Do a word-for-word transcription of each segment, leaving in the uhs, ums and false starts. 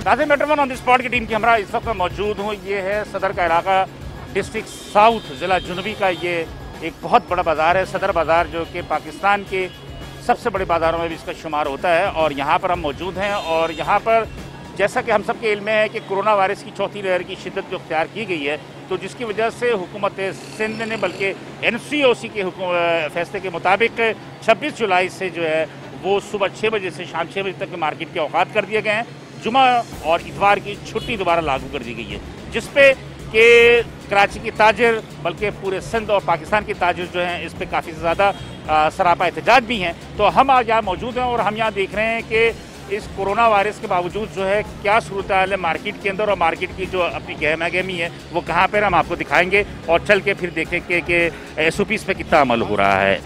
नाज़रीन, metro one on the spot की team की हमरा इस वक्त मैं मौजूद हूँ। ये है सदर का इलाका, डिस्ट्रिक्ट साउथ, ज़िला जुनूबी का ये एक बहुत बड़ा बाज़ार है, सदर बाज़ार, जो कि पाकिस्तान के सबसे बड़े बाज़ारों में भी इसका शुमार होता है। और यहाँ पर हम मौजूद हैं और यहाँ पर जैसा कि हम सबके इल्म में है कि कोरोना वायरस की चौथी लहर की शिद्दत जो अख्तियार की गई है, तो जिसकी वजह से हुकूमत सिंध ने बल्कि एन सी ओ सी के फैसले के मुताबिक छब्बीस जुलाई से जो है वो सुबह छः बजे से शाम छः बजे तक मार्केट के औकात कर दिए गए हैं। जुमा और इतवार की छुट्टी दोबारा लागू कर दी गई है, जिस पे कि कराची की ताजिर बल्कि पूरे सिंध और पाकिस्तान की ताजिर जो हैं इस पर काफ़ी ज़्यादा सरापा एहतजाज भी हैं। तो हम आज यहाँ मौजूद हैं और हम यहाँ देख रहे हैं कि इस कोरोना वायरस के बावजूद जो है क्या सूरत हाल है मार्केट के अंदर, और मार्केट की जो अपनी गहमा गहमी है वो कहाँ पर हम आपको दिखाएंगे और चल के फिर देखेंगे कि एस ओ पीज़ पे कितना अमल हो रहा है।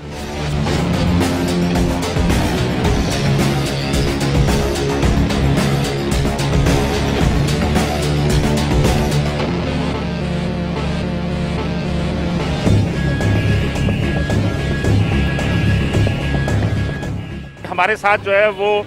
हमारे साथ जो है वो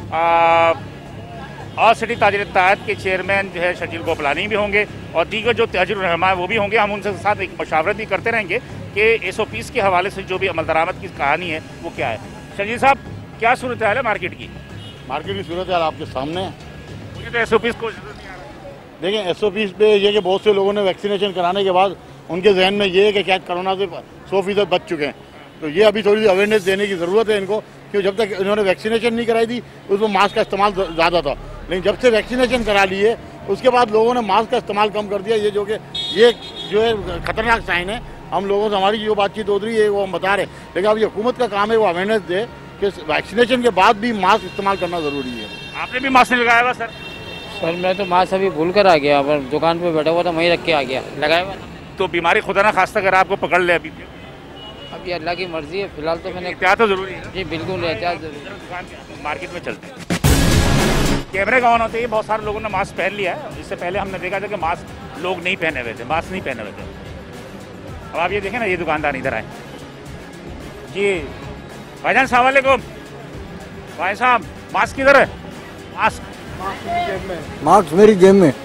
ऑल सिटी ताजिर इत्तेहाद के चेयरमैन जो है शकील गोपलानी भी होंगे और दीगर जो ताजिर रहनुमा है वो भी होंगे। हम उनके साथ एक मशावरत भी करते रहेंगे कि एस ओ पीज़ के हवाले से जो भी अमल दरामद की कहानी है वो क्या है। शकील साहब, क्या सूरत हाल है मार्केट की? मार्केट की सूरत हाल आपके सामने है। मुझे तो एस ओ पीज़ को देखें, एस ओ पीज़ पे ये कि बहुत से लोगों ने वैक्सीनेशन कराने के बाद उनके जहन में ये है कि क्या कोरोना से सौ फीसद बच चुके हैं, तो ये अभी थोड़ी सी अवेयरनेस देने की ज़रूरत है इनको, क्योंकि जब तक इन्होंने वैक्सीनेशन नहीं कराई थी उसमें मास्क का इस्तेमाल ज़्यादा था, लेकिन जब से वैक्सीनेशन करा लिए उसके बाद लोगों ने मास्क का इस्तेमाल कम कर दिया। ये जो कि ये जो है ख़तरनाक साइन है। हम लोगों से हमारी जो बातचीत हो रही है वो हम बता रहे हैं, लेकिन अब ये हुकूमत का काम है वो अवेयरनेस दे कि वैक्सीनेशन के बाद भी मास्क इस्तेमाल करना ज़रूरी है। आपने भी मास्क नहीं लगाया हुआ? सर सर मैं तो मास्क अभी भूल कर आ गया, पर दुकान पे बैठा हुआ था वहीं रख के आ गया, लगाया हुआ। तो बीमारी खुदा ना खास्ता अगर आपको पकड़ ले अभी अब ये अल्लाह की मर्जी है, फिलहाल तो मैंने एहतियात तो जरूरी है। जी बिल्कुल एहतियात जरूरी। मार्केट में चलते हैं, कैमरे का ऑन होते ही बहुत सारे लोगों ने मास्क पहन लिया है। इससे पहले हमने देखा था कि मास्क लोग नहीं पहने हुए थे, मास्क नहीं पहने हुए थे। अब आप ये देखें ना, ये दुकानदार इधर आए जी। भाईजान सलाम वालेकुम। भाई साहब मास्क किधर है? मास्क मास्क मेरी जेब में।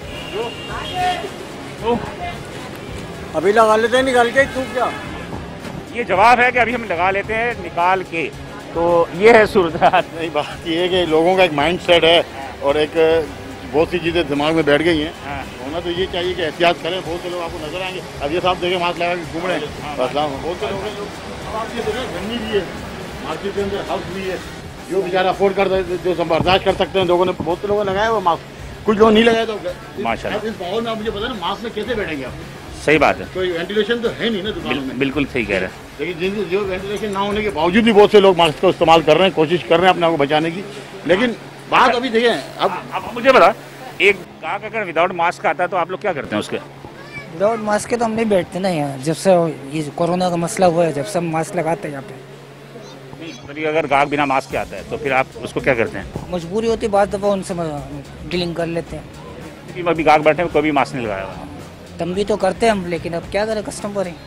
तो अभी लगा लेते हैं निकाल के, तू क्या? ये जवाब है कि अभी हम लगा लेते हैं निकाल के। तो ये है सूरत हाल। नहीं, बात ये है कि लोगों का एक माइंड सेट है और एक बहुत सी चीज़ें दिमाग में बैठ गई हैं। हाँ। होना तो ये चाहिए कि एहतियात करें। बहुत से लोग आपको नजर आएंगे, अब ये साहब देखें मास्क लगा के घूम रहे हैं, बहुत से लोग हैं। अब आप ये देखें गर्मी भी है, मार्केट के अंदर हाउस भी है, जो बेचारा अफोर्ड कर जो बर्दाश्त कर सकते हैं लोगों ने, बहुत से लोगों ने लगाया हुआ मास्क, कुछ लोग नहीं लगाए। तो माशाल्लाह इस माहौल में आप मुझे पता ना मास्क में कैसे बैठेंगे आप? सही बात है, कोई वेंटिलेशन तो है नहीं ना दुकानों में। बिल्कुल सही कह रहे हैं। लेकिन जिन जो वेंटिलेशन ना होने के बावजूद भी बहुत से लोग मास्क का इस्तेमाल कर रहे हैं, कोशिश कर रहे हैं अपने आप को बचाने की। लेकिन बात अभी देखें, अब अब मुझे बता, एक ग्राहक अगर विदाउट मास्क आता है तो आप लोग क्या करते हैं उसके? विदाउट मास्क के तो हम नहीं बैठते ना यहाँ, जब से ये कोरोना का मसला हुआ है, जब से हम मास्क लगाते हैं यहाँ पे। नहीं, अगर ग्राहक बिना मास्क के आता है तो फिर आप उसको क्या करते हैं? मजबूरी होती है, बाद दफ़ा उनसे डीलिंग कर लेते हैं। क्योंकि अभी ग्राहक बैठे हैं, कोई भी मास्क नहीं लगाया हुआ। तम भी तो करते हैं हम, लेकिन अब क्या करें, कस्टमर हैं।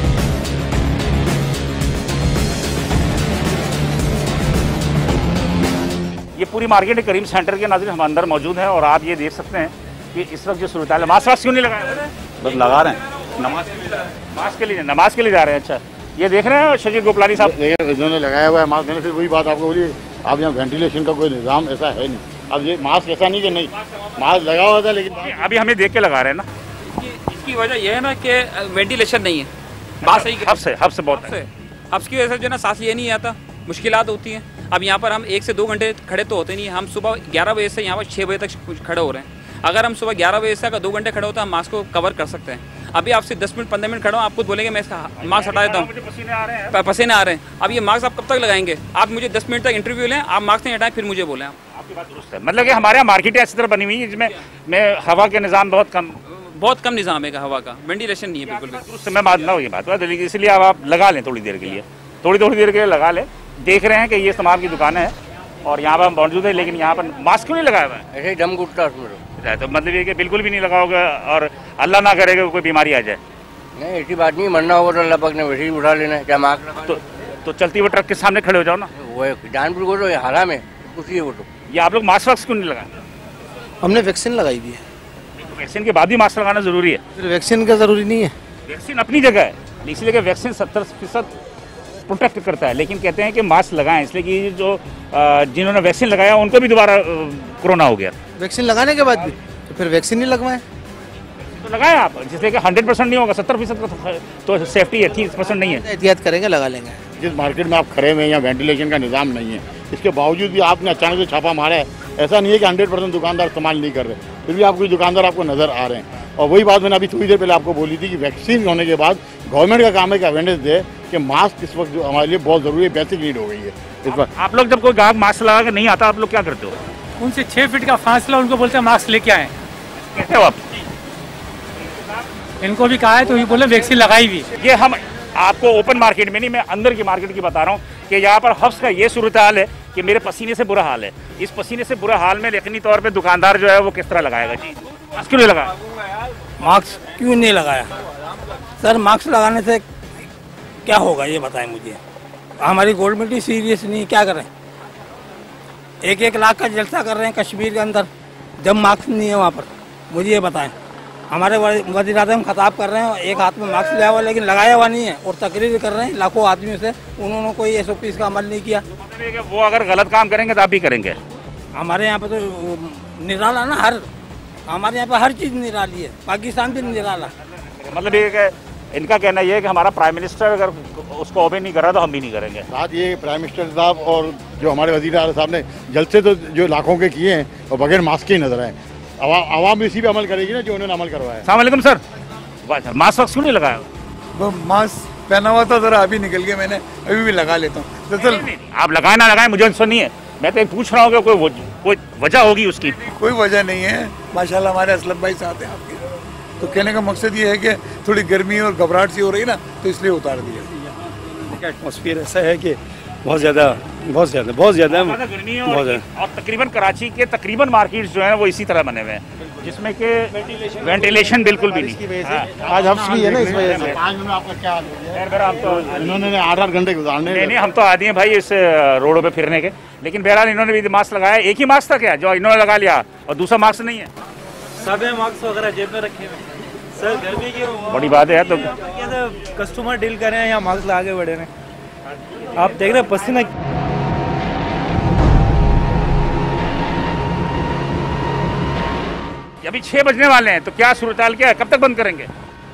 ये पूरी मार्केट है करीम सेंटर के। नाज़रीन, हम अंदर मौजूद हैं और आप ये देख सकते हैं कि इस वक्त जो सूरत हाल है। मास्क वास्क क्यों नहीं लगाया? बस लगा रहे हैं नमाज मास्क के लिए, नमाज के लिए जा रहे हैं। अच्छा, ये देख रहे हैं शकील गोपलानी साहब, इन्होंने लगाया हुआ है मास्क। मैंने फिर वही बात आपको बोली, अब यहाँ वेंटिलेशन का कोई निज़ाम ऐसा है नहीं। अब ये मास्क ऐसा नहीं कि नहीं मास्क लगा हुआ था, लेकिन अभी हमें देख के लगा रहे हैं ना। इसकी वजह यह है ना कि वेंटिलेशन नहीं है। बात सही हब से हब से बहुत है। हब्स की वजह से जो है ना सांस लिया नहीं आता, मुश्किलात होती हैं। अब यहाँ पर हम एक से दो घंटे खड़े तो होते नहीं हैं। हम सुबह ग्यारह बजे से यहाँ पर छः बजे तक खड़े हो रहे हैं। अगर हम सुबह ग्यारह बजे से अगर दो घंटे खड़े होते हैं, हम मास्क को कवर कर सकते हैं। अभी आपसे दस मिनट पंद्रह मिनट खड़ा हूँ, आप खुद बोलेंगे मैं इसका मास्क हटा देता हूँ, पसीने आ रहे हैं पसीने आ रहे हैं अब ये मास्क आप कब तक लगाएंगे? आप मुझे दस मिनट तक इंटरव्यू लें, आप मास्क नहीं हटाएं, फिर मुझे बोलें। आपकी बात दुरुस्त है। मतलब कि हमारे यहाँ मार्केट ऐसी तरह बनी हुई है जिसमें में हवा के निज़ाम बहुत कम बहुत कम निज़ाम है हवा का, वेंटिलेशन नहीं है बिल्कुल भी। मैं मानना हूँ ये बात, इसलिए अब आप लगा लें थोड़ी देर के लिए, थोड़ी थोड़ी देर के लिए लगा लें। देख रहे हैं कि ये तमाम की दुकानें हैं और यहाँ पर हम मौजूद है, लेकिन यहाँ पर मास्क क्यों नहीं लगाया हुआ है? ऐसे ही दम घुटता है। तो मतलब ये कि बिल्कुल भी नहीं लगाओगे और अल्लाह ना करेगा कोई बीमारी आ जाए? नहीं, ऐसी बात नहीं, मरना होगा तो अल्लाह पाक ने वैसे ही उठा लेना है। क्या मास्क लगा तो, तो चलती हुए ट्रक के सामने खड़े हो जाओ ना। वो जानपुर को तो हराम है, पूछिए वो तो। ये आप लोग मास्क वास्क क्यों नहीं लगाए? हमने वैक्सीन लगाई भी है। तो वैक्सीन के बाद भी मास्क लगाना जरूरी है? फिर वैक्सीन का ज़रूरी नहीं है। वैक्सीन अपनी जगह है, इसलिए कि वैक्सीन सत्तर फीसद प्रोटेक्ट करता है, लेकिन कहते हैं कि मास्क लगाएं, इसलिए कि जो जिन्होंने वैक्सीन लगाया उनको भी दोबारा कोरोना हो गया। वैक्सीन लगाने के बाद भी तो फिर वैक्सीन नहीं लगवाएं तो लगाएं आप, जिससे कि हंड्रेड परसेंट नहीं होगा, सत्तर फीसद तो सेफ्टी है, तीस परसेंट नहीं है। एहतियात करेंगे, लगा लेंगे। जिस मार्केट में आप खड़े हुए हैं यहाँ वेंटिलेशन का निज़ाम नहीं है, इसके बावजूद भी आपने अचानक से छापा मारा है। ऐसा नहीं है कि हंड्रेड परसेंट दुकानदार इस्तेमाल नहीं कर रहे, फिर भी आपको दुकानदार आपको नज़र आ रहे हैं। और वही बात मैंने अभी थोड़ी देर पहले आपको बोली थी कि वैक्सीन होने के बाद गवर्नमेंट का काम है कि अवेयरनेस दे कि मास्क इस वक्त जो हमारे लिए बहुत ज़रूरी है, बेसिक नीड हो गई है इस वक्त। आप लोग जब कोई ग्राहक मास्क लगा के नहीं आता, आप लोग क्या करते हो? उनसे छः फीट का फासला, उनको बोलते हैं मास्क लेके आए। कहते हो आप? इनको भी कहा है तो ये बोले वैक्सीन लगाई भी। ये हम आपको ओपन मार्केट में नहीं, मैं अंदर की मार्केट की बता रहा हूँ कि यहाँ पर हफ्स का ये सूरत हाल है कि मेरे पसीने से बुरा हाल है। इस पसीने से बुरा हाल में यकीनी तौर पे दुकानदार जो है वो किस तरह लगाएगा जी? मास्क क्यों नहीं लगाया? मास्क क्यों नहीं लगाया सर? मास्क लगाने से क्या होगा ये बताएं मुझे। हमारी गवर्नमेंट ही सीरियस नहीं, क्या करें? एक एक लाख का जलसा कर रहे हैं कश्मीर के अंदर, जब मास्क नहीं है वहाँ पर। मुझे ये बताएं, हमारे वज़ीर आज़म खिताब कर रहे हैं, एक हाथ में मास्क लिया हुआ लेकिन लगाया हुआ नहीं है, और तकरीर कर रहे हैं लाखों आदमियों से, उन्होंने कोई एस ओ पी का अमल नहीं किया। वो अगर गलत काम करेंगे तो आप भी करेंगे? हमारे यहाँ पे तो निराला ना, हर हमारे यहाँ पे हर चीज़ निराली है, पाकिस्तान भी निराला। मतलब ये कि इनका कहना ये है कि हमारा प्राइम मिनिस्टर अगर उसको ओबे नहीं कर रहा तो हम भी नहीं करेंगे। बात ये प्राइम मिनिस्टर साहब और जो हमारे वज़ीर आज़म साहब ने जलसे तो जो लाखों के किए हैं और बगैर मास्क के ही नजर आए। आवाम भी इसी पे अमल करेगी ना जो उन्होंने अमल करवाया। अस्सलाम वालेकुम सर, मास्क वास्क क्यों नहीं लगाया? वो मास्क पहना हुआ था जरा, अभी निकल गया, मैंने अभी भी लगा लेता हूँ। दरअसल आप लगाए ना लगाए मुझे आंसर नहीं है, मैं तो पूछ रहा हूँ कि कोई कोई वजह होगी उसकी। कोई वजह नहीं है, माशाल्लाह हमारे असलम भाई साथ हैं आपके। तो कहने का मकसद ये है कि थोड़ी गर्मी और घबराहट सी हो रही ना, तो इसलिए उतार दिया। एटमॉस्फेयर ऐसा है कि बहुत ज़्यादा बहुत ज़्यादा बहुत ज़्यादा गर्मी है और, और तकरीबन कराची के तकरीबन मार्केट्स जो हैं वो इसी तरह बने हुए हैं, जिसमें कि वेंटिलेशन बिल्कुल भी नहीं। आज हफ्स भी है ना, इस वजह से पाँच मिनट आपका क्या हाल हो गया? हम तो इन्होंने आठ आठ घंटे गुजारने। नहीं नहीं, हम तो आदि हैं भाई इस रोडों पे फिरने के, लेकिन बहरहाल इन्होंने भी मास्क लगाया। एक ही मास्क था क्या जो इन्होंने लगा लिया और दूसरा मास्क नहीं है? सभी मास्क वगैरह जेब में रखे हुए सर, गर्मी की बड़ी बात है। तो कस्टमर डील कर रहे हैं, यहाँ मास्क लगा के बैठे हैं, आप देख रहे हैं पसीना। अभी छह बजने वाले हैं, तो क्या सूरत-ए-हाल क्या है? कब तक बंद करेंगे?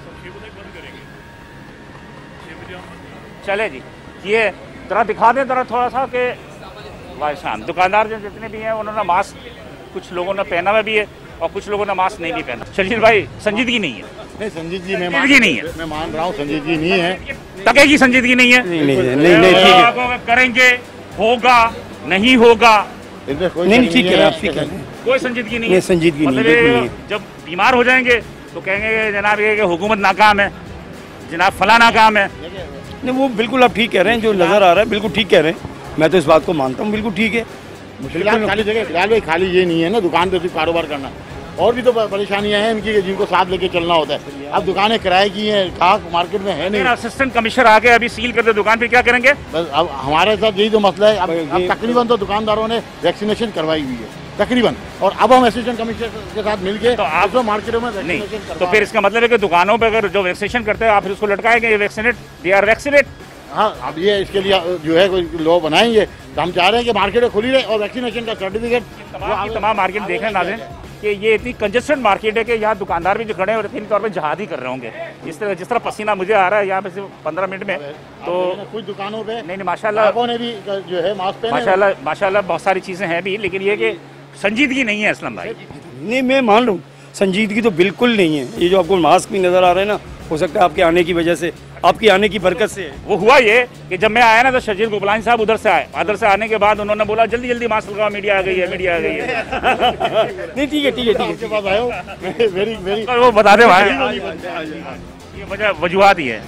चले जी, ये जरा दिखा दें जरा थोड़ा सा कि भाई शाम दुकानदार जो जितने भी हैं उन्होंने मास्क, कुछ लोगों ने पहना हुआ भी है और कुछ लोगों ने मास्क नहीं भी पहना। शर्जील भाई, संजीदगी नहीं है। नहीं संजीदगी मैं संजीदगी नहीं है, मैं मान रहा हूँ संजीदगी नहीं है। तकेगी संजीदगी नहीं है? नहीं नहीं नहीं नहीं ठीक है, करेंगे, होगा नहीं होगा, नहीं ठीक है, आप ठीक है, कोई संजीदगी नहीं नहीं है। संजीदगी नहीं, मतलब बिल्कुल नहीं है। जब बीमार हो जाएंगे तो कहेंगे जनाब ये कि हुकूमत नाकाम है, जनाब फला नाकाम है। नहीं वो बिल्कुल आप ठीक कह रहे हैं, जो नज़र आ रहा है बिल्कुल ठीक कह रहे हैं, मैं तो इस बात को मानता हूँ, बिल्कुल ठीक है। फिलहाल खाली जगह फिलहाल भाई खाली ये नहीं है ना दुकान पे सिर्फ कारोबार करना, और भी तो परेशानियां हैं इनकी जिनको साथ लेके चलना होता है। अब दुकानें किराए की हैं, खाक मार्केट में है नहीं। असिस्टेंट कमिश्नर आके अभी सील कर दे दुकान पे, क्या करेंगे? बस अब हमारे साथ यही तो मसला है। अब, अब तकरीबन तो दुकानदारों ने वैक्सीनेशन करवाई हुई है तकरीबन, और अब हम असिस्टेंट कमिश्नर के साथ मिलके तो आप तो मार्केटों में नहीं, तो फिर इसका मतलब है कि दुकानों पे अगर जो वैक्सीनेशन करते हैं आप फिर उसको लटकाएंगे, ये वैक्सीनेट, दे आर वैक्सीनेट। हाँ, अब ये इसके लिए जो है कोई लॉ बनाएंगे, तो हम चाह रहे हैं कि मार्केटें खुली रहे और वैक्सीनेशन का सर्टिफिकेट तमाम तमाम मार्केट देख रहे नाज़रीन कि ये इतनी कंजेस्टेड मार्केट है कि यहाँ दुकानदार भी जो खड़े हैं यकीनी तौर पे जहाद ही कर रहे होंगे। इस तरह जिस तरह पसीना मुझे आ रहा है यहाँ पे सिर्फ पंद्रह मिनट में, तो कुछ दुकानों पे नहीं नहीं माशाल्लाह ने भी जो है मास्क पहने, माशाल्लाह माशाल्लाह बहुत सारी चीज़ें हैं भी, लेकिन ये कि संजीदगी नहीं है असलम भाई। नहीं मैं मान रहा हूँ संजीदगी तो बिल्कुल नहीं है। ये जो आपको मास्क भी नज़र आ रहे हैं ना, हो सकता है आपके आने की वजह से, आपकी आने की बरकत से। वो हुआ ये कि जब मैं आया ना तो शर्जील गोपलानी साहब उधर से आए, उधर से आने के बाद उन्होंने बोला जल्दी जल्दी मास्क लगाओ, मीडिया आ गई है, मीडिया आ गई है। नहीं ठीक है ठीक है ठीक है, आपके पास आए हो, वेरी वेरी वो बता दे भाई, ये वजह वजूहात ही है।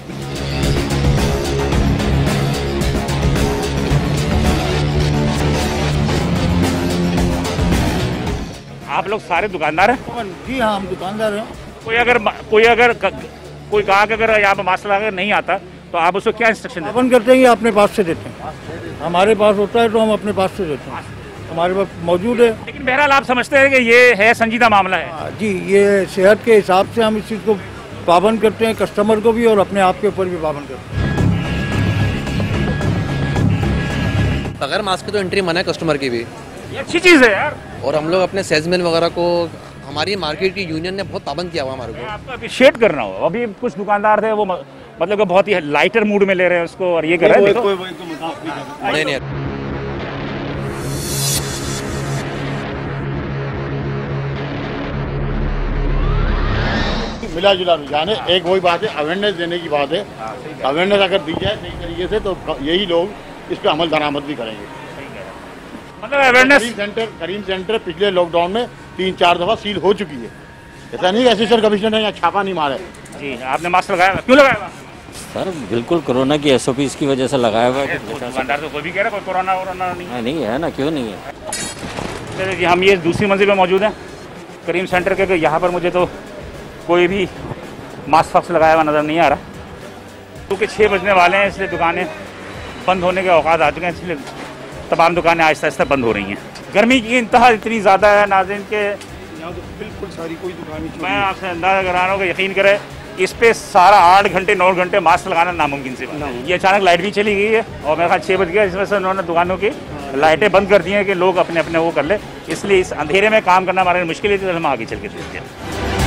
आप लोग सारे दुकानदार हैं? जी हाँ, हम दुकानदार हैं। कोई अगर कोई अगर कोई कहा कि अगर यहाँ पर मास्क लगा नहीं आता तो आप उसको क्या इंस्ट्रक्शन देते हैं? अपन करते हैं, अपने पास से देते हैं। हमारे पास होता है तो हम अपने पास से देते हैं। हमारे पास मौजूद है। लेकिन बहरहाल आप समझते हैं कि ये है संजीदा मामला है? जी, ये सेहत के हिसाब से हम इस चीज़ को पाबंद करते हैं, कस्टमर को भी और अपने आप के ऊपर भी पाबंद करते हैं। बगैर मास्क के तो एंट्री मना है कस्टमर की भी। ये अच्छी चीज़ है यार। और हम लोग अपने सेल्समैन वगैरह को, हमारी मार्केट की यूनियन ने बहुत पाबंद किया हुआ हमारे को। आपको अप्रिशिएट करना हो। अभी कुछ दुकानदार थे वो मतलब कि बहुत ही लाइटर मूड में ले रहे हैं उसको और ये कर रहे हैं। नहीं नहीं मिला जुला रुझान है। एक वही बात है, अवेयरनेस देने की बात है। अवेयरनेस अगर दी जाए सही तरीके से तो यही लोग इस पर अमल दरामद भी करेंगे। मतलब awareness Karim centre Karim centre पिछले लॉकडाउन में तीन चार दफा सील हो चुकी है। ऐसा नहीं असिस्टेंट कमिश्नर ने यहाँ छापा नहीं मारा है। जी, आपने मास्क लगाया, क्यों लगाया? सर बिल्कुल कोरोना की एसओपीज की वजह से लगाया हुआ है। दुकानदार तो कोई भी कह रहा है कोई कोरोना वोरोना नहीं है। नहीं है ना, क्यों नहीं है? जी, हम ये दूसरी मंजिल में मौजूद हैं करीम सेंटर के। यहाँ पर मुझे तो कोई भी मास्क फास्क लगाया हुआ नज़र नहीं आ रहा, क्योंकि छः बजने वाले हैं इसलिए दुकानें बंद होने के औकात आ चुके हैं, इसलिए तमाम दुकानें आहिस्ता आहिस्ता बंद हो रही हैं। गर्मी की इंतहा इतनी ज़्यादा है नाज़रीन के यहाँ तो बिल्कुल सारी कोई दुकान, मैं आपसे अंदाज़ा करा रहा हूँ कि यकीन करें इस पे सारा आठ घंटे नौ घंटे मास्क लगाना नामुमकिन सी बात है। ये अचानक लाइट भी चली गई है और मेरे ख्याल छः बज गया, इस वजह से उन्होंने दुकानों की लाइटें बंद कर दी हैं कि लोग अपने अपने वो कर ले, इसलिए इस अंधेरे में काम करना हमारे लिए मुश्किल है। तो हम आगे चल के देखते हैं।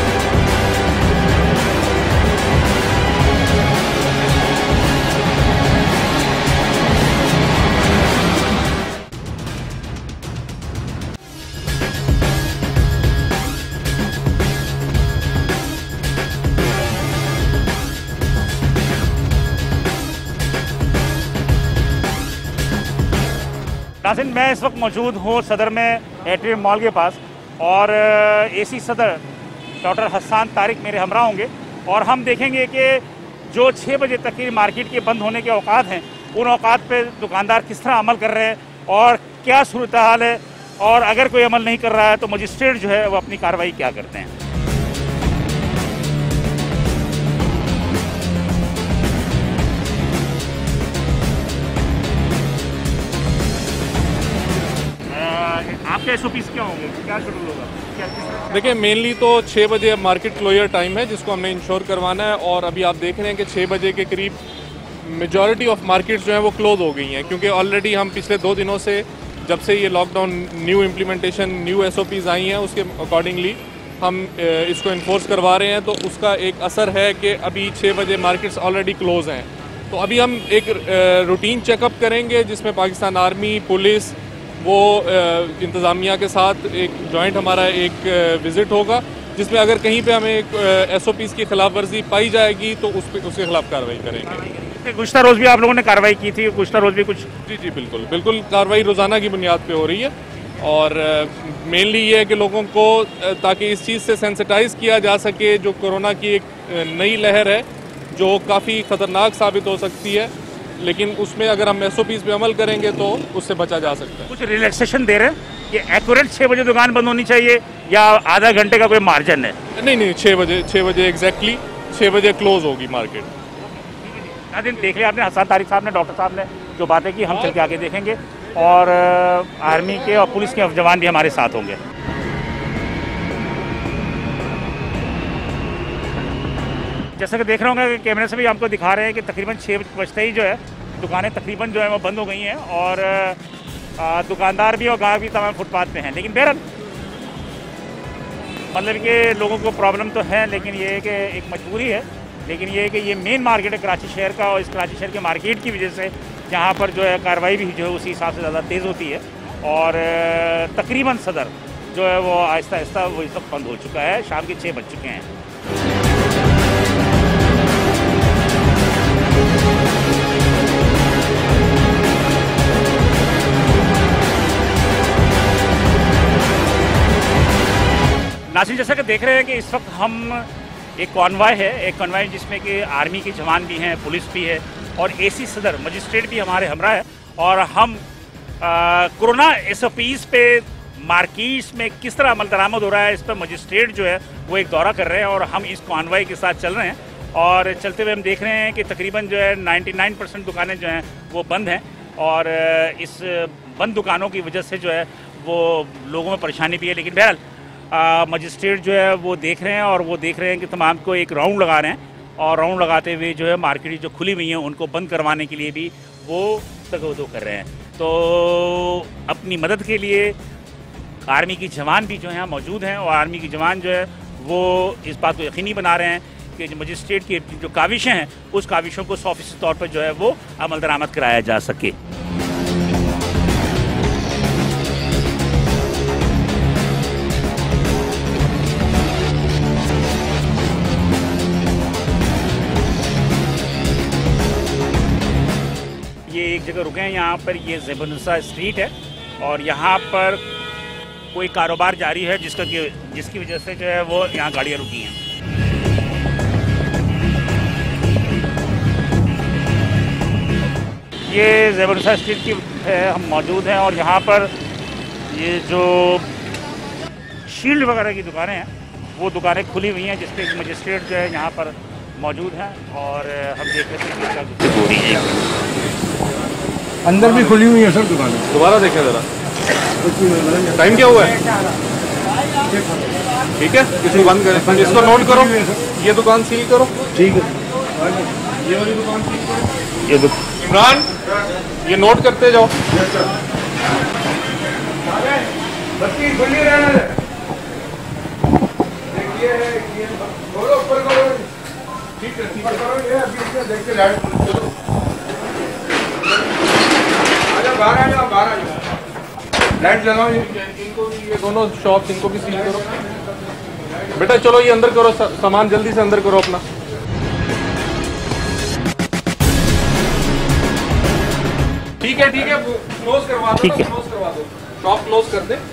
नाज़रीन, मैं इस वक्त मौजूद हूँ सदर में एट्रियम मॉल के पास और एसी सदर डॉक्टर हसन तारिक मेरे हमरा होंगे और हम देखेंगे कि जो छः बजे तक की मार्केट के बंद होने के औकात हैं उन औकात पे दुकानदार किस तरह अमल कर रहे हैं और क्या सूरत हाल है, और अगर कोई अमल नहीं कर रहा है तो मजिस्ट्रेट जो है वो अपनी कार्रवाई क्या करते हैं। आपके एसओपीज क्या होंगे, क्या शेड्यूल होगा? देखिए, मेनली तो छः बजे मार्केट क्लोजर टाइम है जिसको हमने इंश्योर करवाना है, और अभी आप देख रहे हैं कि छः बजे के करीब मेजॉरिटी ऑफ मार्केट्स जो हैं वो क्लोज हो गई हैं, क्योंकि ऑलरेडी हम पिछले दो दिनों से जब से ये lockdown new implementation new SOPs आई हैं उसके अकॉर्डिंगली हम इसको इन्फोर्स करवा रहे हैं, तो उसका एक असर है कि अभी छः बजे मार्केट्स ऑलरेडी क्लोज हैं। तो अभी हम एक रूटीन चेकअप करेंगे जिसमें पाकिस्तान आर्मी, पुलिस, वो इंतज़ामिया के साथ एक जॉइंट हमारा एक विज़िट होगा, जिसमें अगर कहीं पे हमें एक एसओपीज़ की खिलाफ वर्जी पाई जाएगी तो उस पर उसके खिलाफ कार्रवाई करेंगे। गुज़श्ता रोज़ भी आप लोगों ने कार्रवाई की थी, गुज़श्ता रोज़ भी कुछ? जी जी बिल्कुल बिल्कुल कार्रवाई रोज़ाना की बुनियाद पे हो रही है, और मेनली ये है कि लोगों को ताकि इस चीज़ से सेंसिटाइज़ किया जा सके, जो कोरोना की एक नई लहर है जो काफ़ी ख़तरनाक साबित हो सकती है, लेकिन उसमें अगर हम एसओपीज़ पे अमल करेंगे तो उससे बचा जा सकता है। कुछ रिलैक्सेशन दे रहे हैं कि एक्यूरेट छः बजे दुकान बंद होनी चाहिए या आधा घंटे का कोई मार्जिन है? नहीं नहीं, छः बजे छः बजे एग्जैक्टली छः बजे क्लोज होगी मार्केट। नाज़रीन, देख लिया आपने, हसन तारिक साहब ने, डॉक्टर साहब ने जो बातें की, हम चल के आगे देखेंगे और आर्मी के और पुलिस के जवान भी हमारे साथ होंगे। जैसा कि देख रहे होंगे कैमरे से भी हमको दिखा रहे हैं कि तकरीबन छः बजते ही जो है दुकानें तकरीबन जो है वो बंद हो गई हैं और दुकानदार भी और ग्राहक भी तमाम फुटपाथ पे हैं। लेकिन बहरहाल मतलब कि लोगों को प्रॉब्लम तो है, लेकिन ये है कि एक मजबूरी है। लेकिन ये है कि ये मेन मार्केट है कराची शहर का, और इस कराची शहर के मार्केट की वजह से यहाँ पर जो है कार्रवाई भी जो है उसी हिसाब से ज़्यादा तेज़ होती है, और तकरीबन सदर जो है वो आहिस्ता आहिस्ता वो इस वक्त बंद हो चुका है। शाम के छः बज चुके हैं। नाज़रीन, जैसा कि देख रहे हैं कि इस वक्त हम एक कॉन्वॉय है, एक कॉन्वॉय जिसमें कि आर्मी के जवान भी हैं, पुलिस भी है और एसी सदर मजिस्ट्रेट भी हमारे हमरा है, और हम कोरोना एसओपीज़ पे मार्केट्स में किस तरह अमल दरामद हो रहा है इस पर मजिस्ट्रेट जो है वो एक दौरा कर रहे हैं, और हम इस कॉन्वॉय के साथ चल रहे हैं। और चलते हुए हम देख रहे हैं कि तकरीबन जो है निन्यानवे परसेंट दुकानें जो हैं वो बंद हैं, और इस बंद दुकानों की वजह से जो है वो लोगों में परेशानी भी है। लेकिन बहरहाल मजिस्ट्रेट जो है वो देख रहे हैं और वो देख रहे हैं कि तमाम को एक राउंड लगा रहे हैं, और राउंड लगाते हुए जो है मार्केट जो खुली हुई हैं उनको बंद करवाने के लिए भी वो तगवदो कर रहे हैं। तो अपनी मदद के लिए आर्मी की जवान भी जो हैं मौजूद हैं, और आर्मी की जवान जो है वो इस बात को यकीनी बना रहे हैं कि जो मजिस्ट्रेट की जो काविशें हैं उस काविशों को सौ फीसद तौर पर जो है वो अमल दरामद कराया जा सके। ये एक जगह रुके हैं, यहाँ पर ये ज़ेबनुसा स्ट्रीट है, और यहाँ पर कोई कारोबार जारी है जिसका जिसकी वजह से जो है वो यहाँ गाड़ियाँ रुकी हैं। ये ज़ेबनुसा स्ट्रीट की है, हम मौजूद हैं, और यहाँ पर ये जो शील्ड वगैरह की दुकानें हैं वो दुकानें खुली हुई हैं, जिसपे एक मजिस्ट्रेट जो है यहाँ पर मौजूद हैं, और हम देख रहे थे कि क्या हो रही है। अंदर भी खुली हुई है सर दुकानें। दोबारा देखें ज़रा, टाइम क्या हुआ है? ठीक है, किसी बंद करें, इसको नोट करो, ये दुकान सील करो। ठीक है, ये वाली दुकान सील करो। ये इमरान, ये नोट करते जाओ। बत्ती खुली रहने दे। देखिए ये बोलो ऊपर करो। ठीक है, ठीक है, ये अभी इसमें देख के लाइट चलो। आजा बाहर आ जाओ, बाहर आ जाओ, लाइट जलाओ। इनको भी, ये दोनों शॉप इनको भी सील करो। बेटा चलो ये अंदर करो, सामान जल्दी से अंदर करो अपना। ठीक है, ठीक है, क्लोज करवा दो, ठीक है, क्लोज करवा दो, शॉप क्लोज कर दे।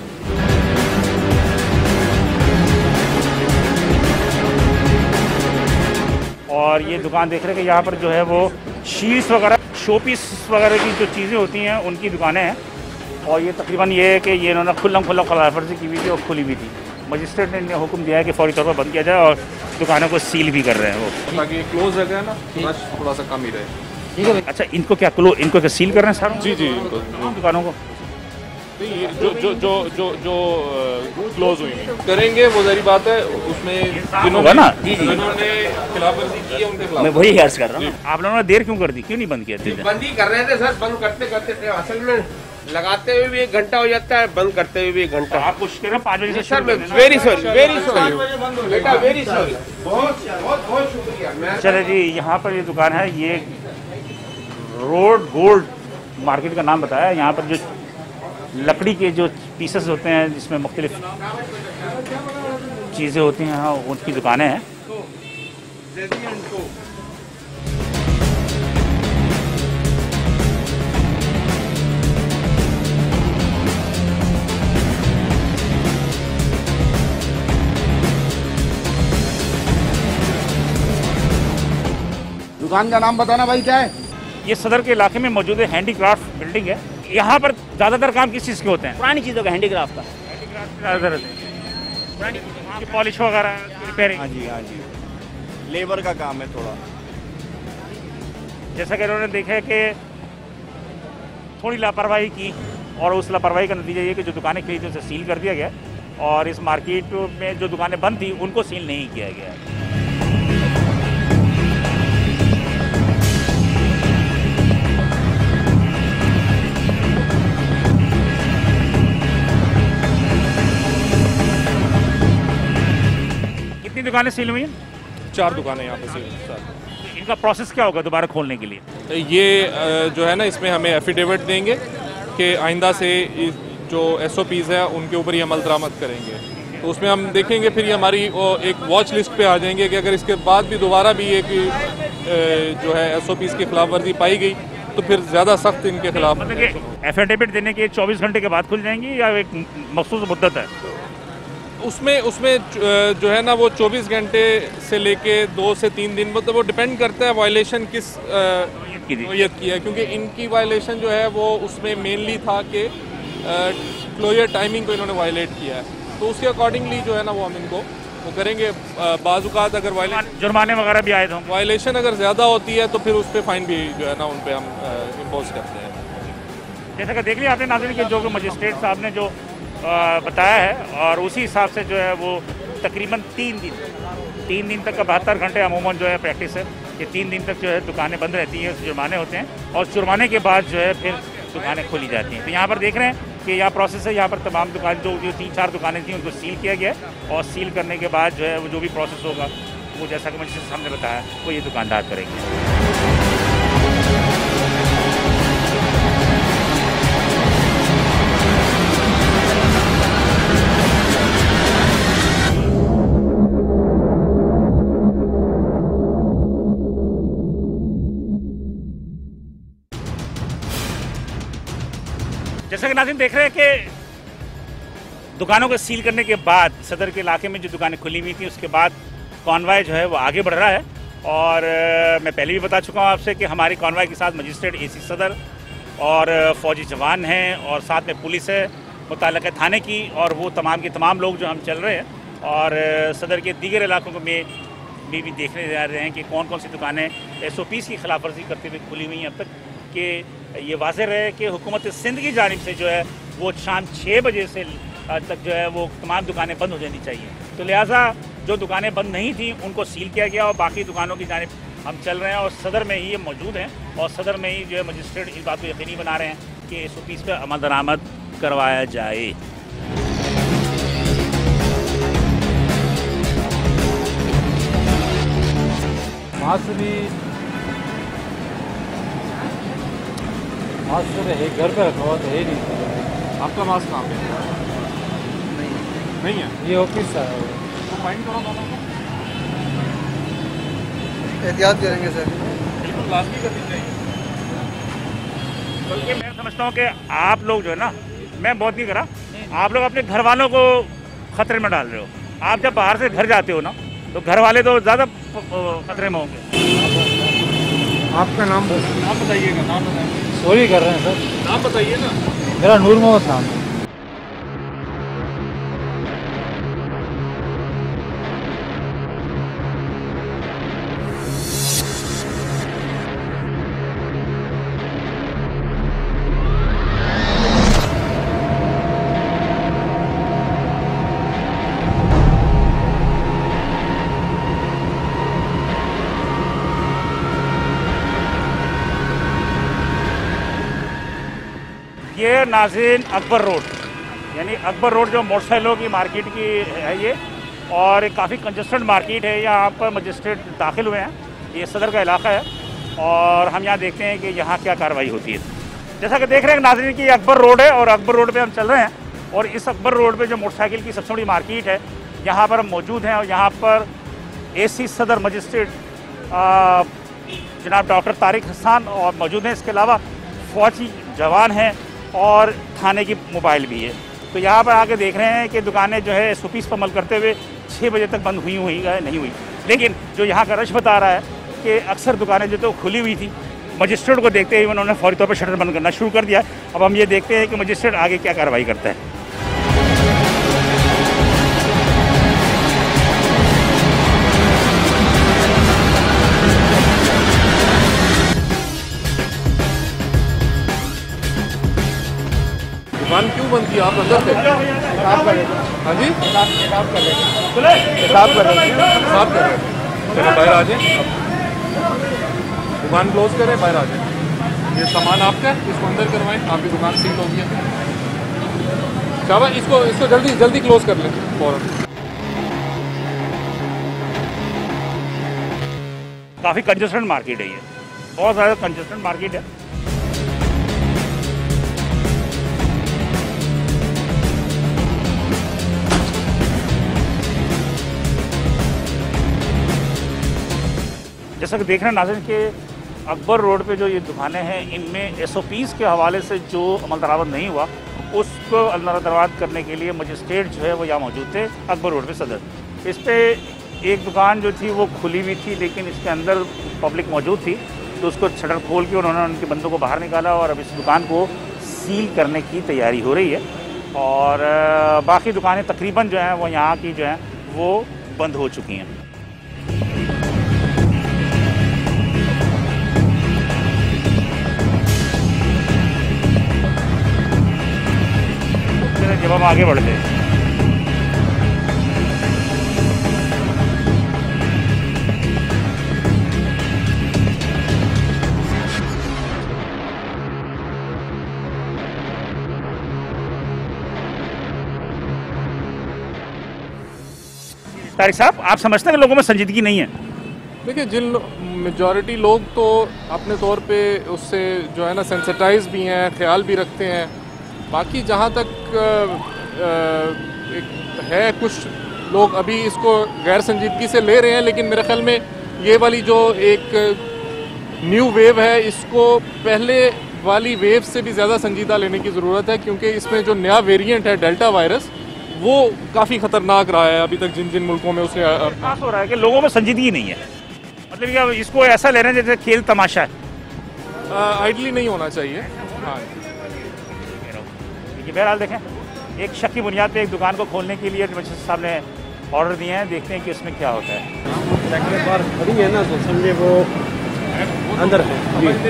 और ये दुकान देख रहे हैं कि यहाँ पर जो है वो शील्ड्स वगैरह, शोपीस वगैरह की जो चीज़ें होती हैं उनकी दुकानें हैं, और ये तकरीबन ये है कि ये इन्होंने खुल्लम खुल्ला खिलाफवर्जी की हुई थी और खुली भी थी। मजिस्ट्रेट ने इन्हें हुक्म दिया है कि फौरी तौर पर बंद किया जाए, और दुकानों को सील भी कर रहे हैं वो, ताकि ये क्लोज जगह है ना, रश थोड़ा सा कम ही रहे। ठीक है। अच्छा, इनको क्या क्लो इनको क्या सील कर रहे हैं सारों? जी जी, दुकानों को नहीं, जो जो जो जो जो क्लोज हुई करेंगे वो सारी बात है, उसमें जिन्होंने ना जिन्होंने खिलाफवर्जी की है उनके खिलाफ। मैं वही अर्ज कर रहा हूँ, आप लोगों ने देर क्यों कर दी, क्यों नहीं बंद किया थे? बंद ही कर रहे थे सर, बंद करते करते थे, असल में लगाते हुए भी एक घंटा हो जाता है, बंद करते हुए भी एक घंटा। आप कुछ कह रहे पाँच बजे से sir, very sorry, very sorry बेटा, वेरी सॉरी, बहुत बहुत बहुत शुक्रिया। चले जी, यहाँ पर ये दुकान है, ये रोड गोल्ड मार्केट का नाम बताया। यहाँ पर जो लकड़ी के जो पीसेस होते हैं जिसमें मुख्तलिफ चीज़ें होती हैं, हाँ, उनकी दुकानें हैं। दुकान का नाम बताना भाई, क्या है? ये सदर के इलाके में मौजूद है, हैंडीक्राफ्ट बिल्डिंग है। यहाँ पर ज़्यादातर काम किस चीज़ के होते हैं? पुरानी चीज़ों का, हैंडीक्राफ्ट का। हैंडीक्राफ्ट ज़्यादातर होते हैं, पुरानी चीज़ों की पॉलिश वगैरह, रिपेयरिंग। हाँ जी, हाँ जी, लेबर का काम है थोड़ा। जैसा कि उन्होंने देखा है कि थोड़ी लापरवाही की, और उस लापरवाही का नतीजा ये कि जो दुकानें खुली थी उसे सील कर दिया गया, और इस मार्केट में जो दुकानें बंद थी उनको सील नहीं किया गया। कितनी दुकानें सील हुई हैं? चार दुकानें यहाँ पे सील। इनका प्रोसेस क्या होगा दोबारा खोलने के लिए? ये जो है ना, इसमें हमें एफिडेविट देंगे कि आइंदा से जो एस ओ पीज़ है उनके ऊपर ही अमल दरामद करेंगे। तो उसमें हम देखेंगे, फिर ये हमारी एक वॉच लिस्ट पे आ जाएंगे कि अगर इसके बाद भी दोबारा भी एक जो है एस ओ पीज़ की खिलाफ वर्जी पाई गई तो फिर ज़्यादा सख्त इनके खिलाफ। मतलब एफिडेविट देने के चौबीस घंटे के बाद खुल जाएंगी या एक मखसूस मुद्दत है? उसमें उसमें जो है ना वो चौबीस घंटे से लेके दो से तीन दिन, मतलब वो डिपेंड करता है वायलेशन किस नोयत की है, क्योंकि इनकी वायलेशन जो है वो उसमें मेनली था कि क्लोजर टाइमिंग को इन्होंने वायलेट किया है, तो उसके अकॉर्डिंगली जो है ना वो हम इनको वो करेंगे। बाज़-औक़ात अगर वायलेशन जुर्माने वगैरह भी आए थे, वायलेशन अगर ज़्यादा होती है तो फिर उस पर फ़ाइन भी जो है ना उन पर हम इम्पोज करते हैं। जैसा कि देख लिया आपने नाज़रीन कि जो मजिस्ट्रेट साहब ने जो बताया है और उसी हिसाब से जो है वो तकरीबन तीन दिन तीन दिन तक का बहत्तर घंटे अमूमन जो है प्रैक्टिस है कि तीन दिन तक जो है दुकानें बंद रहती हैं, जुर्माने होते हैं और जुर्माने के बाद जो है फिर दुकानें खोली जाती हैं। तो यहाँ पर देख रहे हैं कि यहाँ प्रोसेस है, यहाँ पर तमाम दुकान जो जो तीन चार दुकानें थी उनको सील किया गया है और सील करने के बाद जो है वो जो भी प्रोसेस होगा वो जैसा कि मुझे सामने बताया वो ये दुकानदार करेंगे। जैसा कि नाज़रीन देख रहे हैं कि दुकानों को सील करने के बाद सदर के इलाके में जो दुकानें खुली हुई थी उसके बाद कॉन्वॉय जो है वो आगे बढ़ रहा है और मैं पहले भी बता चुका हूँ आपसे कि हमारी कॉन्वॉय के साथ मजिस्ट्रेट, एसी सदर और फौजी जवान हैं और साथ में पुलिस है मुताल्लिक़ थाने की और वो तमाम के तमाम लोग जो हम चल रहे हैं और सदर के दीगर इलाकों में भी, भी देखने जा रहे हैं कि कौन कौन सी दुकानें एस ओ पीज़ की खिलाफ वर्जी करते हुए खुली हुई हैं अब तक कि ये वाज़ेह रहे कि हुकूमत सिंध की जानिब से जो है वो शाम छः बजे से तक जो है वो तमाम दुकानें बंद हो जानी चाहिए। तो लिहाजा जो दुकानें बंद नहीं थी उनको सील किया गया और बाकी दुकानों की जानिब हम चल रहे हैं और सदर में ही ये मौजूद हैं और सदर में ही जो है मजिस्ट्रेट इस बात को यकीनी बना रहे हैं कि एस ओ पीज़ पर अमल दरामद करवाया जाए। मास्क भी मास्क तो है घर पे रखा हुआ तो है नहीं। आपका मास्क कहाँ पे? नहीं नहीं है, ये ऑफिस है। तो फाइन करो दोनों को। एहतियात करेंगे सर, बिल्कुल लाजमी करनी चाहिए। बल्कि मैं समझता हूँ कि आप लोग जो है ना, मैं बहुत नहीं करा, आप लोग अपने घर वालों को खतरे में डाल रहे हो। आप जब बाहर से घर जाते हो ना तो घर वाले तो ज़्यादा खतरे में होंगे। आपका नाम नाम बताइएगा, नाम बताइए। सॉरी कर रहे हैं सर, नाम बताइए ना। मेरा नूर मोहम्मद नाम है। ये नाज़रीन अकबर रोड यानी अकबर रोड जो मोटरसाइकिलों की मार्केट की है ये और काफ़ी कंजस्टेड मार्केट है। यहाँ पर मजिस्ट्रेट दाखिल हुए हैं, ये सदर का इलाका है और हम यहाँ देखते हैं कि यहाँ क्या कार्रवाई होती है। जैसा कि देख रहे हैं नाज़रीन कि ये अकबर रोड है और अकबर रोड पे हम चल रहे हैं और इस अकबर रोड पे जो मोटरसाइकिल की सबसे बड़ी मार्केट है यहाँ पर हम मौजूद हैं और यहाँ पर एसी सदर मजिस्ट्रेट जनाब डॉक्टर तारिक हसन और मौजूद हैं। इसके अलावा फौजी जवान हैं और थाने की मोबाइल भी है। तो यहाँ पर आके देख रहे हैं कि दुकानें जो है एस ओ पीज़ पर अमल करते हुए छः बजे तक बंद हुई हुई है नहीं हुई, लेकिन जो यहाँ का रश बता रहा है कि अक्सर दुकानें जो तो खुली हुई थी, मजिस्ट्रेट को देखते ही उन्होंने फौरी तौर पर शटर बंद करना शुरू कर दिया। अब हम ये देखते हैं कि मजिस्ट्रेट आगे क्या कार्रवाई करता है। दुकान क्यों बंद किया? आप अंदर थे? हाँ जी, हिसाब कर रहे हैं। हिसाब कर रहे हैं। चलो बाहर आ जाए, दुकान क्लोज करें, बाहर आ जाए। ये सामान आपका है, इसको अंदर करवाएं, आपकी दुकान सील होगी। शाबाश, इसको इसको जल्दी जल्दी क्लोज कर लें फौरन। काफ़ी कंजस्टेड मार्केट है ये, बहुत ज़्यादा कंजस्टेड मार्केट है। जैसा कि देख रहे हैं नाज़रीन के अकबर रोड पे जो ये दुकानें हैं इनमें एस ओ पीज़ के हवाले से जो अमल दरामद नहीं हुआ उसको अमल दरामद करने के लिए मजिस्ट्रेट जो है वो यहाँ मौजूद थे अकबर रोड पे सदर। इस पर एक दुकान जो थी वो खुली हुई थी लेकिन इसके अंदर पब्लिक मौजूद थी तो उसको शटर खोल के उन्होंने उनके बंदों को बाहर निकाला और अब इस दुकान को सील करने की तैयारी हो रही है और बाकी दुकानें तकरीबन जो हैं वो यहाँ की जो हैं वो बंद हो चुकी हैं। हैं जब हम आगे बढ़ते हैं। तारिक साहब, आप समझते हैं कि लोगों में संजीदगी नहीं है? देखिए, जिन मेजॉरिटी लोग तो अपने तौर पे उससे जो है ना सेंसिटाइज भी हैं, ख्याल भी रखते हैं। बाकी जहाँ तक एक है, कुछ लोग अभी इसको गैर संजीदगी से ले रहे हैं, लेकिन मेरे ख्याल में ये वाली जो एक न्यू वेव है, इसको पहले वाली वेव से भी ज़्यादा संजीदा लेने की ज़रूरत है, क्योंकि इसमें जो नया वेरिएंट है डेल्टा वायरस, वो काफ़ी ख़तरनाक रहा है अभी तक जिन जिन मुल्कों में उसने। एहसास हो रहा है कि लोगों में संजीदगी नहीं है, मतलब क्या इसको ऐसा ले रहे हैं जैसे खेल तमाशा है। आइडली नहीं होना चाहिए। हाँ, बहरहाल देखें, एक शक की बुनियाद पे एक दुकान को खोलने के लिए मजिस्ट्रेट साहब ने ऑर्डर दिए हैं, देखते हैं कि इसमें क्या होता है। बार खड़ी है ना, तो समझे वो अंदर है।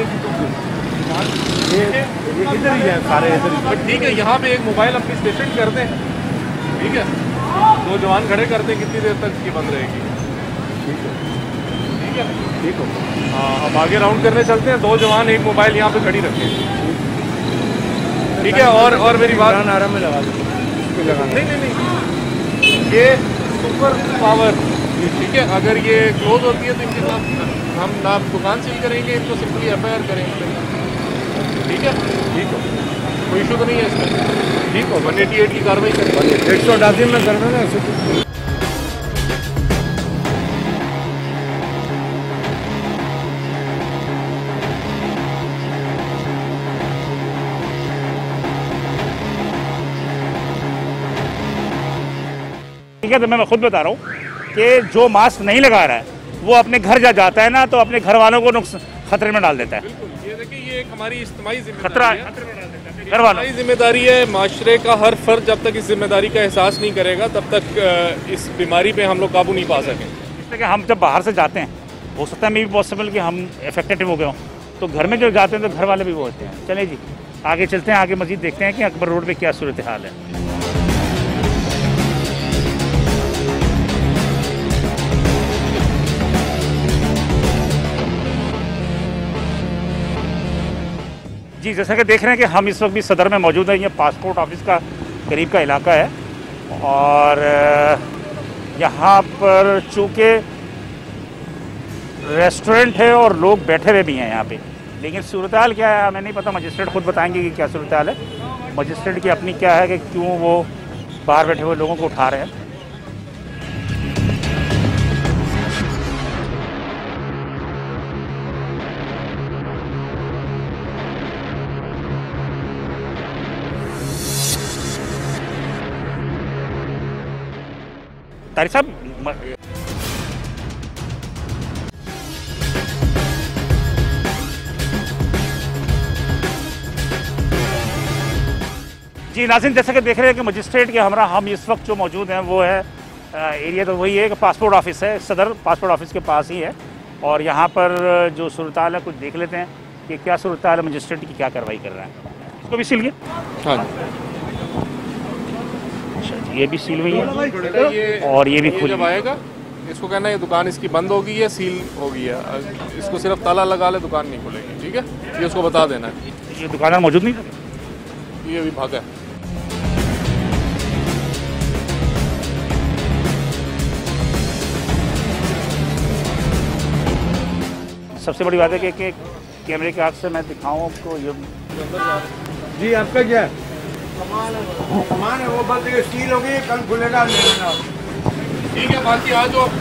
इधर ही है सारे, इधर। ठीक है, यहाँ पे एक मोबाइल अपनी स्टेशन कर दें, ठीक है, दो जवान खड़े कर दें, कितनी देर तक ये बंद रहेगी? ठीक है, ठीक है, ठीक हो। हाँ, हम आगे राउंड करने चलते हैं, दो जवान एक मोबाइल यहाँ पे खड़ी रखें, ठीक है। और और मेरी बात आराम में लगा दो, नहीं नहीं नहीं, ये सुपर पावर, ठीक है, अगर ये क्लोज होती है तो इनके खिलाफ हम ना दुकान सील करेंगे, इनको सिंपली एफ आई आर करेंगे, ठीक है, ठीक हो, कोई इशू तो नहीं है इसमें, ठीक हो। वन एटी एट की कार्रवाई करेंगे, एक सौ अठासी में कर देना। ठीक है, तो मैं खुद बता रहा हूँ कि जो मास्क नहीं लगा रहा है वो अपने घर जा जाता है ना, तो अपने घर वालों को नुकसान खतरे में डाल देता है। ये देखिए, ये एक हमारी इज्तिमाई खतरा है, घर वालों की जिम्मेदारी है। माशरे का हर फर्द जब तक इस जिम्मेदारी का एहसास नहीं करेगा, तब तक इस बीमारी पे हम लोग काबू नहीं पा सकें। इसलिए कि हम जब बाहर से जाते हैं, हो सकता है मे भी पॉसिबल कि हम इफेक्टेड हो गए हों, तो घर में जो जाते हैं तो घर वाले भी वो होते हैं। चलिए जी, आगे चलते हैं, आगे मजीद देखते हैं कि अकबर रोड पे क्या सूरत हाल है। जी, जैसा कि देख रहे हैं कि हम इस वक्त भी सदर में मौजूद हैं। ये पासपोर्ट ऑफिस का करीब का इलाका है, और यहाँ पर चूँकि रेस्टोरेंट है और लोग बैठे हुए भी हैं यहाँ पे, लेकिन सूरत हाल क्या है हमें नहीं पता। मजिस्ट्रेट खुद बताएंगे कि क्या सूरत हाल है। मजिस्ट्रेट की अपनी क्या है कि क्यों वो बाहर बैठे हुए लोगों को उठा रहे हैं। तारिक साहब, जी नाज़रीन, जैसे कि देख रहे हैं कि मजिस्ट्रेट के हमरा हम इस वक्त जो मौजूद हैं वो है एरिया तो वही है कि पासपोर्ट ऑफिस है, सदर पासपोर्ट ऑफिस के पास ही है। और यहाँ पर जो सूरत हाल है कुछ देख लेते हैं कि क्या सूरत हाल है, मजिस्ट्रेट की क्या कार्रवाई कर रहा है। इसको भी सील गया। हाँ, ये भी सील हुई है और ये भी खुली। जब आएगा इसको कहना है ये दुकान इसकी बंद हो गई है, सील हो गई है, इसको सिर्फ ताला लगा ले, दुकान नहीं खुलेगी, ठीक है। ये उसको बता देना है। ये दुकानदार मौजूद नहीं था, ये अभी भागा है। सबसे बड़ी बात है कि, कि कैमरे के आग से मैं दिखाऊं आपको। ये जी, आपका क्या है? सामान है वो बंद है, सील हो गई, कल खुलेगा, ले लेना। ठीक है, बाकी आज जो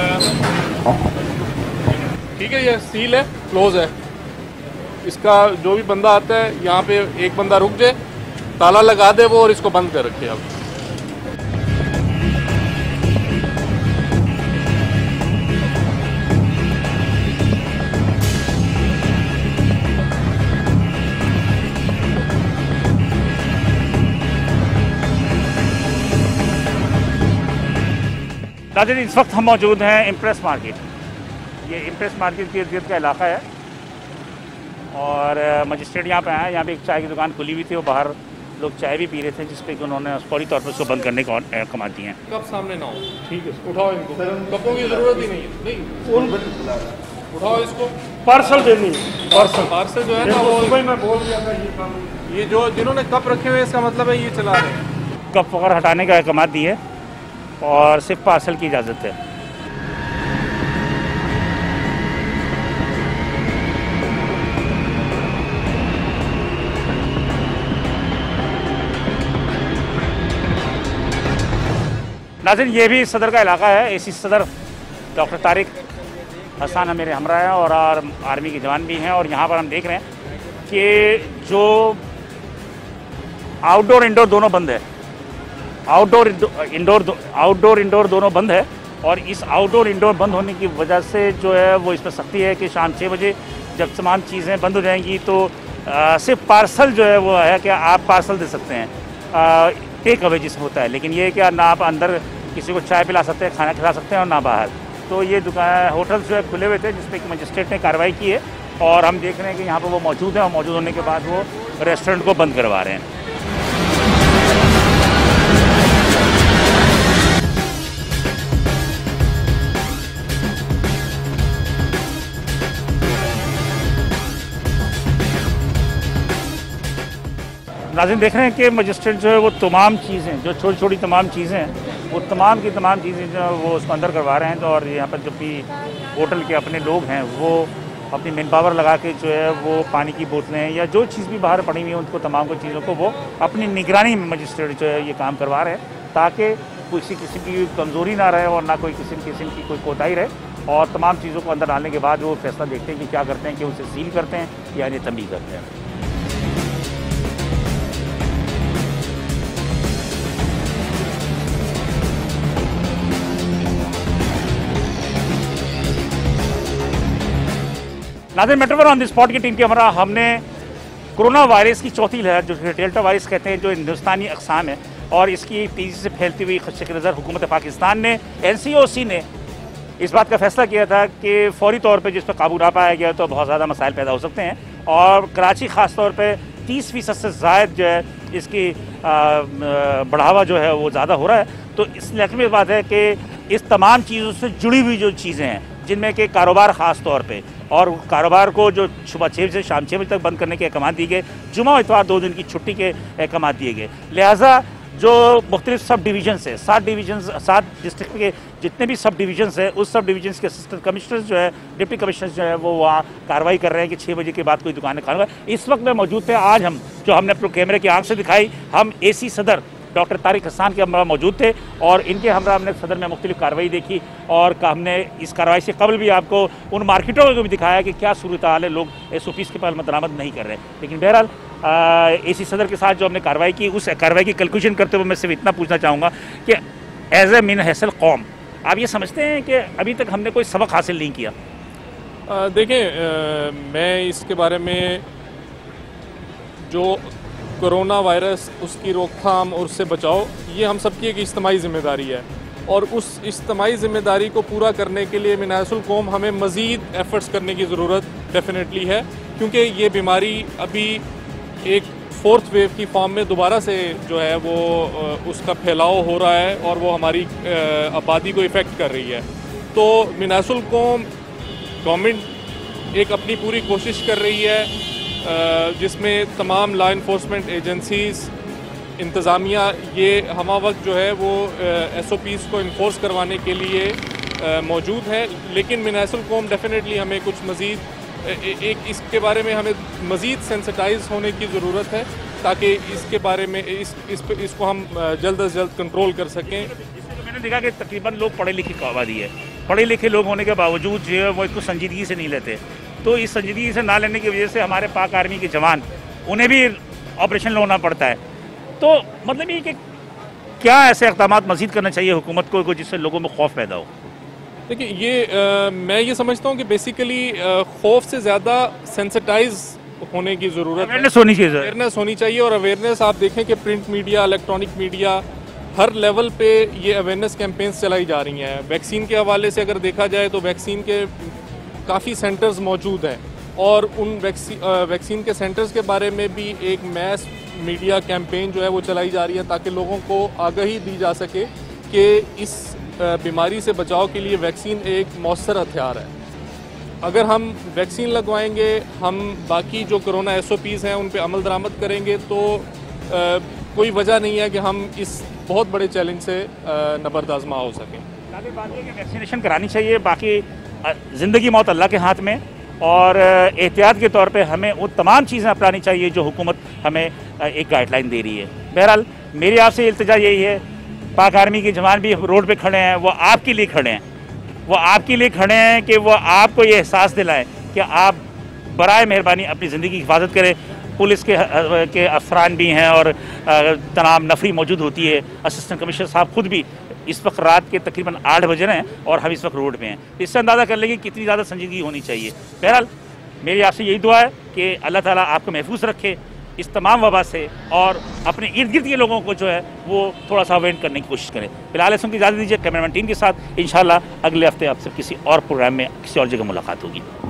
ठीक है, ये सील है, क्लोज है। इसका जो भी बंदा आता है यहाँ पे एक बंदा रुक जाए, ताला लगा दे वो, और इसको बंद कर रखे आप। नाज़रीन, इस वक्त हम मौजूद हैं इम्प्रेस मार्केट। ये इम्प्रेस मार्केट के इर्द गिर्द का इलाका है और मजिस्ट्रेट यहाँ पे आए हैं। यहाँ पे एक चाय की दुकान खुली हुई थी, वो बाहर लोग चाय भी पी रहे थे, जिसपे कि उन्होंने फौरी तौर पर उसको बंद करने का कमा दिए हैं। कब सामने ना हो, ठीक है, उठाओ इनको, कपों की जरूरत ही नहीं है, नहीं उठाओ इसको, पार्सल देनी पार्सल पार्सल जो है ना वो सुबह मैं बोल दिया था ये काम, ये जो जिन्होंने कप रखे हुए इसका मतलब है ये चला रहे हैं। कप वगैरह हटाने का अहकाम दी है और सिर्फ पार्सल की इजाज़त है। नाज़रीन, ये भी सदर का इलाका है। एसी सदर डॉक्टर तारिक हसन मेरे हमरा हैं और आर्मी के जवान भी हैं, और यहाँ पर हम देख रहे हैं कि जो आउटडोर इंडोर दोनों बंद है, आउटडोर इंडोर आउटडोर इंडोर दोनों बंद है। और इस आउटडोर इंडोर बंद होने की वजह से जो है वो इस पर सख्ती है कि शाम छः बजे जब तमाम चीज़ें बंद हो जाएंगी तो आ, सिर्फ पार्सल जो है वो है कि आप पार्सल दे सकते हैं, टेक अवे जिसमें होता है, लेकिन ये कि ना आप अंदर किसी को चाय पिला सकते हैं, खाना खिला सकते हैं, और ना बाहर। तो ये दुकान होटल जो है खुले हुए थे, जिसपे कि मजिस्ट्रेट ने कार्रवाई की है, और हम देख रहे हैं कि यहाँ पर वो मौजूद हैं, और मौजूद होने के बाद वो रेस्टोरेंट को बंद करवा रहे हैं। नाज़रीन, देख रहे हैं कि मजिस्ट्रेट जो है वो तमाम चीज़ें, जो छोटी छोटी तमाम चीज़ें हैं, वो तमाम की तमाम चीज़ें जो वो उसको अंदर करवा रहे हैं। तो और यहाँ पर जो भी होटल के अपने लोग हैं वो अपनी मैन पावर लगा के जो है वो पानी की बोतलें या जो चीज़ भी बाहर पड़ी हुई है उनको तमाम को चीज़ों को वो अपनी निगरानी में मजिस्ट्रेट जो है ये काम करवा रहे हैं, ताकि किसी किस्म की कमज़ोरी ना रहे और ना कोई किस्म किस्म की कोई कोताही रहे, और तमाम चीज़ों को अंदर डालने के बाद वो फैसला देखते हैं कि क्या करते हैं, कि उसे सील करते हैं या इन्हें तंबीह करते हैं। नाज़रीन, मेट्रो ऑन द स्पॉट की टीम के हमारा हमने कोरोना वायरस की चौथी लहर, जो डेल्टा वायरस कहते हैं, जो हिंदुस्तानी अक़साम है और इसकी तेज़ी से फैलती हुई खदशे नज़र हुकूमत पाकिस्तान ने, एन सी ओ सी ने इस बात का फैसला किया था कि फ़ौरी तौर पर जिस पर काबू ना पाया गया तो बहुत ज़्यादा मसाइल पैदा हो सकते हैं, और कराची ख़ास तौर पर तीस फीसद से ज़ायद जो है इसकी बढ़ावा जो है वो ज़्यादा हो रहा है। तो इस लहर में बात है कि इस तमाम चीज़ों से जुड़ी हुई जो चीज़ें हैं, जिनमें कि कारोबार ख़ास तौर पे, और कारोबार को जो सुबह छः बजे से शाम छः बजे तक बंद करने के अहकाम दिए गए, जुमा और इतवार दो दिन की छुट्टी के अहकाम दिए गए। लिहाजा जो मुख्तलिफ सब डिवीजन है, सात डिवीजन सात डिस्ट्रिक्ट के जितने भी सब डिवीजन्स हैं, उस सब डिवीजन्स के असिस्टेंट कमिश्नर्स जो है, डिप्टी कमिश्नर्स जो है वो वहाँ कार्रवाई कर रहे हैं कि छः बजे के बाद कोई दुकानें खाना। इस वक्त में मौजूद थे, आज हम जो हमने अपने कैमरे की आंख से दिखाई, हम ए सी सदर डॉक्टर तारिक हसन के हमरा मौजूद थे, और इनके हमरा हमने सदर में मुख्तलिफ कार्रवाई देखी, और हमने इस कार्रवाई से कबल भी आपको उन मार्केटों को भी दिखाया कि क्या सूरत हाल है, लोग एस ओ पीज़ के पास दरामद नहीं कर रहे। लेकिन बहरहाल ए सी सदर के साथ जो हमने कार्रवाई की, उस कार्रवाई की कंक्लूजन करते हुए मैं सिर्फ इतना पूछना चाहूँगा कि एज ए मिन हैसल कौम, आप ये समझते हैं कि अभी तक हमने कोई सबक हासिल नहीं किया? देखें, मैं इसके बारे में जो कोरोना वायरस, उसकी रोकथाम और उससे बचाव, ये हम सबकी एक इज्तिमाई ज़िम्मेदारी है, और उस इज्तिमाई ज़िम्मेदारी को पूरा करने के लिए मिनासुल कौम हमें मज़ीद एफ़र्ट्स करने की ज़रूरत डेफिनेटली है, क्योंकि ये बीमारी अभी एक फोर्थ वेव की फॉर्म में दोबारा से जो है वो उसका फैलाव हो रहा है, और वो हमारी आबादी को इफ़ेक्ट कर रही है। तो मिनासुल कौम गवर्नमेंट एक अपनी पूरी कोशिश कर रही है, जिसमें तमाम लॉ इन्फोर्समेंट एजेंसीज़, इंतज़ामिया, ये हमा वक्त जो है वो एस ओ पीज़ को इन्फोर्स करवाने के लिए मौजूद है। लेकिन मिनासुल कौम डेफिनेटली हमें कुछ मज़ीद एक इसके बारे में हमें मज़ीद सेंसिटाइज होने की ज़रूरत है, ताकि इसके बारे में इस, इस इसको हम जल्द अज जल्द कंट्रोल कर सकें। मैंने देखा कि तकरीबन लोग पढ़े लिखे की आबादी है, पढ़े लिखे लोग होने के बावजूद जो है वो इसको संजीदगी से नहीं लेते। तो इस संजीदगी से ना लेने की वजह से हमारे पाक आर्मी के जवान, उन्हें भी ऑपरेशन होना पड़ता है। तो मतलब ये कि क्या ऐसे इक़दाम मज़ीद करना चाहिए हुकूमत को जिससे लोगों में खौफ पैदा हो? देखिए, ये आ, मैं ये समझता हूँ कि बेसिकली खौफ से ज़्यादा सेंसिटाइज होने की ज़रूरत है, अवेयरनेस होनी चाहिए, अवेयरनेस होनी चाहिए। और अवेयरनेस आप देखें कि प्रिंट मीडिया, इलेक्ट्रॉनिक मीडिया, हर लेवल पे ये अवेयरनेस कैंपेन्स चलाई जा रही हैं। वैक्सीन के हवाले से अगर देखा जाए तो वैक्सीन के काफ़ी सेंटर्स मौजूद हैं, और उन वैक्सी वैक्सीन के सेंटर्स के बारे में भी एक मैस मीडिया कैंपेन जो है वो चलाई जा रही है ताकि लोगों को आगाही दी जा सके कि इस बीमारी से बचाव के लिए वैक्सीन एक मौसर हथियार है। अगर हम वैक्सीन लगवाएंगे, हम बाकी जो कोरोना एस ओ पीज़ हैं उन पर अमल दरामद करेंगे तो आ, कोई वजह नहीं है कि हम इस बहुत बड़े चैलेंज से नबरदाज़मा हो सकें। वैक्सीनेशन करानी चाहिए, बाकी ज़िंदगी मौत अल्लाह के हाथ में, और एहतियात के तौर पे हमें वो तमाम चीज़ें अपनानी चाहिए जो हुकूमत हमें एक गाइडलाइन दे रही है। बहरहाल मेरी आपसे इल्तिजा यही है, पाक आर्मी के जवान भी रोड पे खड़े हैं, वो आपके लिए खड़े हैं, वो आपके लिए खड़े हैं कि वो आपको ये एहसास दिलाएं कि आप बराए मेहरबानी अपनी ज़िंदगी की हिफाजत करें। पुलिस के के अफसरान भी हैं और तमाम नफरी मौजूद होती है। असिस्टेंट कमिश्नर साहब खुद भी इस वक्त रात के तकरीबन आठ बजे रहे हैं और हम इस वक्त रोड पे हैं। इससे अंदाज़ा कर लेंगे कितनी ज़्यादा संजीदगी होनी चाहिए। बहरहाल मेरी आपसे यही दुआ है कि अल्लाह ताला आपको महफूज रखे इस तमाम वबा से, और अपने इर्द गिर्द के लोगों को जो है वो थोड़ा सा अवॉइड करने की कोशिश करें। फिलहाल इसमें की इजाज़त दीजिए। कैमरामैन टीम के साथ इंशाल्लाह अगले हफ्ते आपसे किसी और प्रोग्राम में किसी और जगह मुलाकात होगी।